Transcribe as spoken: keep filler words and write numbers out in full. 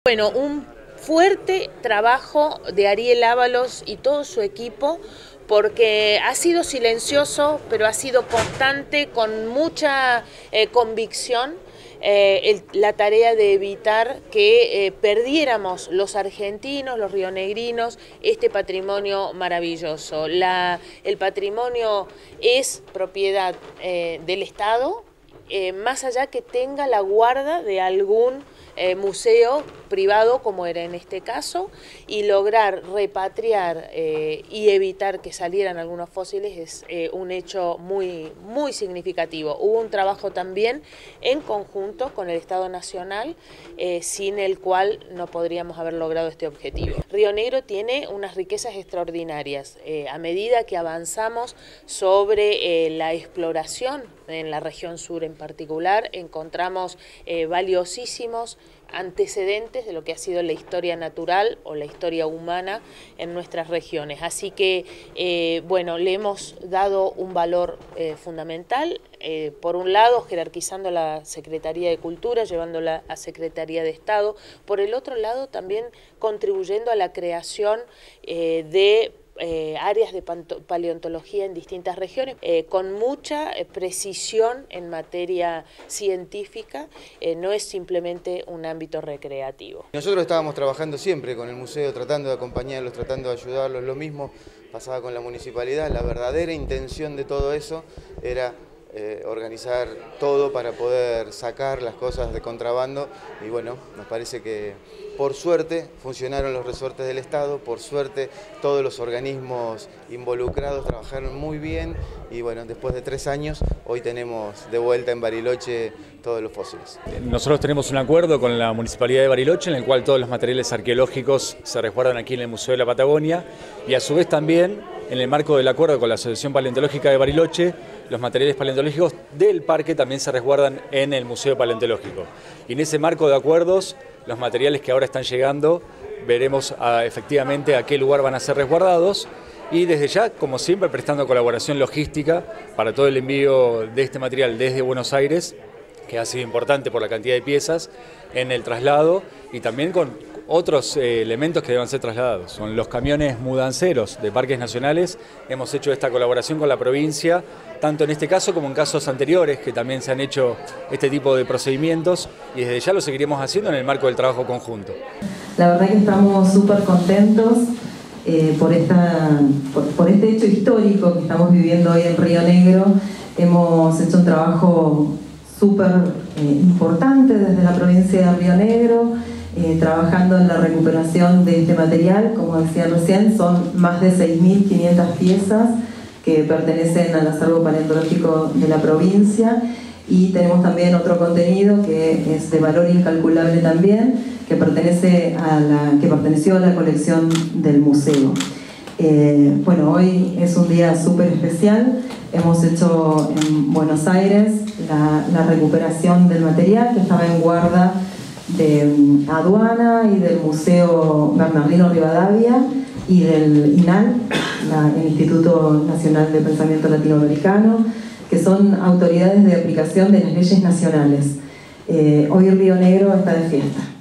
Bueno, un fuerte trabajo de Ariel Ábalos y todo su equipo, porque ha sido silencioso, pero ha sido constante, con mucha eh, convicción, eh, el, la tarea de evitar que eh, perdiéramos los argentinos, los rionegrinos, este patrimonio maravilloso. La, el patrimonio es propiedad eh, del Estado, eh, más allá que tenga la guarda de algún Eh, museo privado, como era en este caso, y lograr repatriar eh, y evitar que salieran algunos fósiles es eh, un hecho muy, muy significativo. Hubo un trabajo también en conjunto con el Estado Nacional, eh, sin el cual no podríamos haber logrado este objetivo. Río Negro tiene unas riquezas extraordinarias. Eh, a medida que avanzamos sobre eh, la exploración en la región sur en particular, encontramos eh, valiosísimos antecedentes de lo que ha sido la historia natural o la historia humana en nuestras regiones. Así que, eh, bueno, le hemos dado un valor eh, fundamental, eh, por un lado jerarquizando la Secretaría de Cultura, llevándola a Secretaría de Estado, por el otro lado también contribuyendo a la creación eh, de Eh, áreas de paleontología en distintas regiones, eh, con mucha eh, precisión en materia científica, eh, no es simplemente un ámbito recreativo. Nosotros estábamos trabajando siempre con el museo, tratando de acompañarlos, tratando de ayudarlos, lo mismo pasaba con la municipalidad. La verdadera intención de todo eso era eh, organizar todo para poder sacar las cosas de contrabando, y bueno, nos parece que por suerte funcionaron los resortes del Estado, por suerte todos los organismos involucrados trabajaron muy bien, y bueno, después de tres años hoy tenemos de vuelta en Bariloche todos los fósiles. Nosotros tenemos un acuerdo con la Municipalidad de Bariloche en el cual todos los materiales arqueológicos se resguardan aquí en el Museo de la Patagonia, y a su vez también en el marco del acuerdo con la Asociación Paleontológica de Bariloche, los materiales paleontológicos del parque también se resguardan en el Museo Paleontológico. Y en ese marco de acuerdos, los materiales que ahora están llegando, veremos a, efectivamente a qué lugar van a ser resguardados, y desde ya, como siempre, prestando colaboración logística para todo el envío de este material desde Buenos Aires, que ha sido importante por la cantidad de piezas en el traslado, y también con otros eh, elementos que deban ser trasladados. Son los camiones mudanceros de parques nacionales. Hemos hecho esta colaboración con la provincia, tanto en este caso como en casos anteriores, que también se han hecho este tipo de procedimientos, y desde ya lo seguiremos haciendo en el marco del trabajo conjunto. La verdad que estamos súper contentos eh, por, esta, por, por este hecho histórico que estamos viviendo hoy en Río Negro. Hemos hecho un trabajo súper eh, importante desde la provincia de Río Negro, eh, trabajando en la recuperación de este material. Como decía recién, son más de seis mil quinientas piezas que pertenecen al acervo paleontológico de la provincia, y tenemos también otro contenido que es de valor incalculable también, que, pertenece a la, que perteneció a la colección del museo. Eh, bueno, hoy es un día súper especial. Hemos hecho en Buenos Aires la, la recuperación del material que estaba en guarda de um, aduana y del Museo Bernardino Rivadavia y del I N A L, la, el Instituto Nacional de Pensamiento Latinoamericano, que son autoridades de aplicación de las leyes nacionales. Eh, hoy Río Negro está de fiesta.